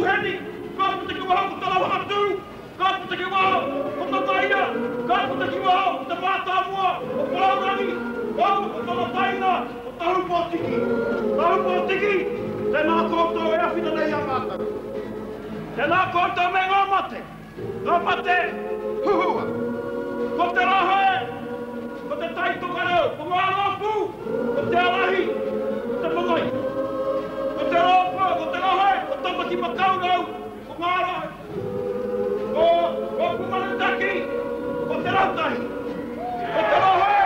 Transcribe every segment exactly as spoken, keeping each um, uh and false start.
heni, kāpu te kiwaho ko tala whakatū, kāpu te kiwaho ko ta taina, kāpu te kiwaho ko ta mātāmua, o Polaurangi, kāpu ko tala taina, o tahu pōtiki. Tahu pōtiki, tēnā koutou e awhina nei a mātau. Tēnā koutou me ngā mate, ngā mate huhua. Ko te rahoe, ko te taitokarau, ko ngā rōpū, ko te alahi, ko te whangai. Ko te rōpū, ko te rahoe, ko tapaki makaurau, ko ngā rahoe. Ko, ko pumanutaki, ko te rautahi. Ko te rahoe.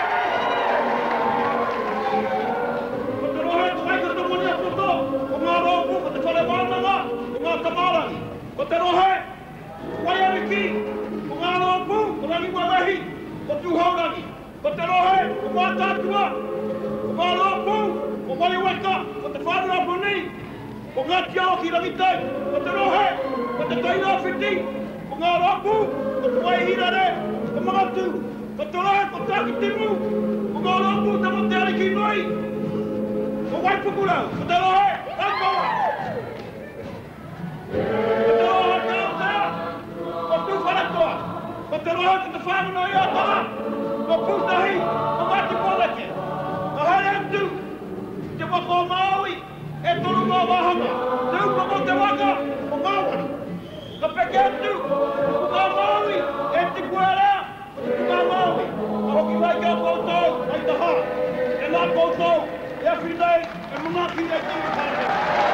Ko te rahoe, ko kai ka te moni a poto, ko ngā rōpū, ko te whare wānanga, ko ngā tamarangi. Ko te rahoe, wai ariki, ko ngā rōpū, ko rangi warahi, ko tūhaurangi. Ko te rohe, ko ngā tātua, ko ngā rōpū, ko mai weka, ko te whānua puni, ko ngā tiao ki rangitai, ko te rohe, ko te taina whiti, ko ngā rōpū, ko te wai hirare, ko mangatu, ko te rohe, ko tāki timu, ko ngā rōpū, te mo te ariki noi, ko wai pukurau, ko te rohe, tākawa. Ko te rohe, tāutea, ko tūwharatoa, ko te rohe, ko te whānua i atoa, ko pūtahi, ko ngāti poleke. Ka haere atu, te wako o Māui, e toru ngā wahanga. Te upa mo te waka, o Māwari. Ka peke atu, ko ngā Māui, e te kuerea, ko te ngā Māui. Ka hoki wai kia koutou, ai taha. E nā koutou, e awhinei, e mungaki e tūru kāre.